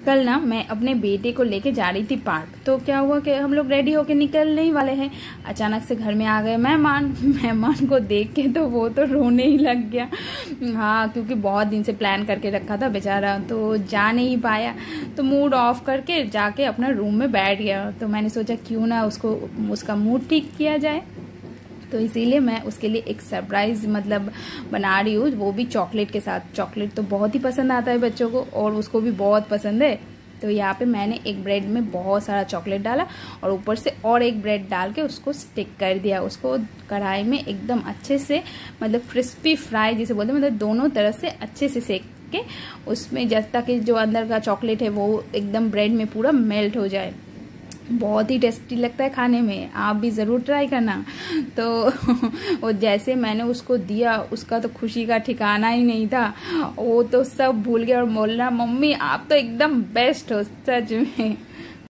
कल ना मैं अपने बेटे को लेके जा रही थी पार्क। तो क्या हुआ कि हम लोग रेडी होके निकलने ही वाले हैं, अचानक से घर में आ गए मेहमान को देख के तो वो तो रोने ही लग गया। हाँ, क्योंकि बहुत दिन से प्लान करके रखा था बेचारा, तो जा नहीं पाया। तो मूड ऑफ करके जाके अपना रूम में बैठ गया। तो मैंने सोचा क्यों ना उसका मूड ठीक किया जाए, तो इसीलिए मैं उसके लिए एक सरप्राइज बना रही हूँ, वो भी चॉकलेट के साथ। चॉकलेट तो बहुत ही पसंद आता है बच्चों को और उसको भी बहुत पसंद है। तो यहाँ पे मैंने एक ब्रेड में बहुत सारा चॉकलेट डाला और ऊपर से और एक ब्रेड डाल के उसको स्टिक कर दिया। उसको कढ़ाई में एकदम अच्छे से क्रिस्पी फ्राई जिसे बोलते हैं, दोनों तरफ से अच्छे से सेक के उसमें जब तक जो अंदर का चॉकलेट है वो एकदम ब्रेड में पूरा मेल्ट हो जाए। बहुत ही टेस्टी लगता है खाने में, आप भी ज़रूर ट्राई करना। तो वो जैसे मैंने उसको दिया, उसका तो खुशी का ठिकाना ही नहीं था। वो तो सब भूल गया और बोल रहा, मम्मी आप तो एकदम बेस्ट हो सच में।